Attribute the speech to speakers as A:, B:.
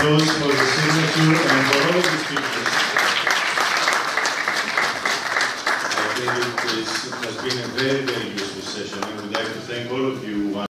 A: applause for the signature and for all of the speakers. I think it has been a very, very useful session. I would like to thank all of you.